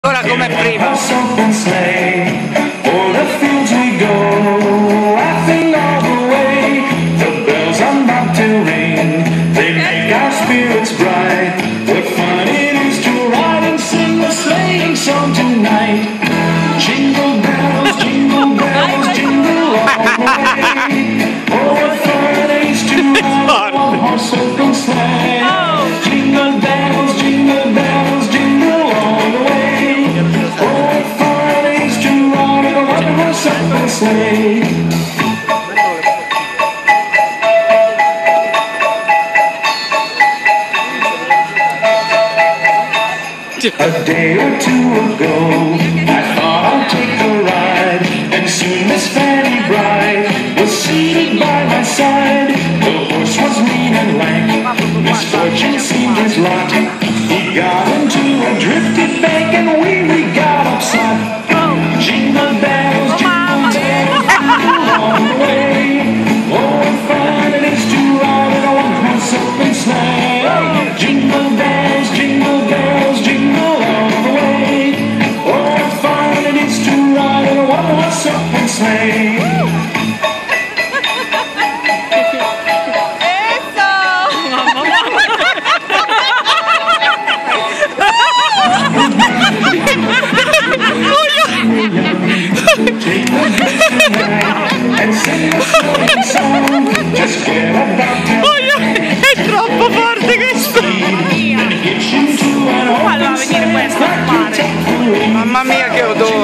Ora come prima. A day or two ago, I thought I'd take a ride, and soon Miss Fanny Bride was seated by my side. The horse was lean and lank, misfortune seemed his lot. He got into a drifted bank, and we got upset. Jingle bells, jingle bells, all the way. Oh, what fun it is to ride in a one-horse open sleigh. Jingle bells, jingle bells, jingle all the way. Oh, what fun it is to ride in a one-horse open sleigh. È troppo forte questo! Allora venire questo a fare! Mamma mia che odore!